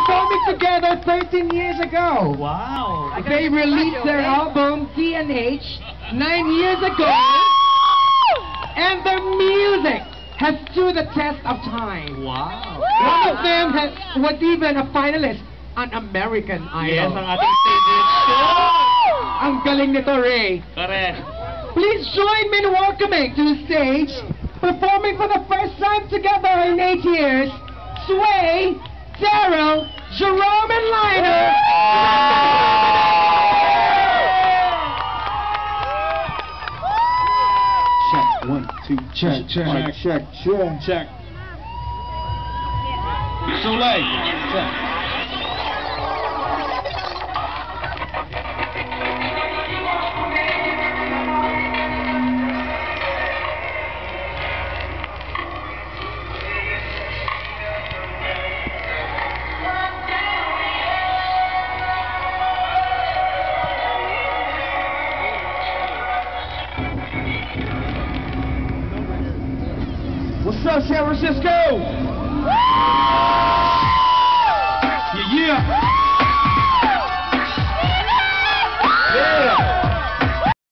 performing together 13 years ago. Wow. They released their album TNH 9 years ago. And their music has stood the test of time. Wow. One of them was even a finalist on American Yes, Idol. ang ating favorite show. Ang galing nito, Ray. Correct. Please join me in welcoming to the stage, performing for the first time together in 8 years, Sway, Daryl, Jerome, and Lionel. Check, 1, 2, check, check, check, check, check. Soleil, check. What's up, San Francisco? Yeah, yeah.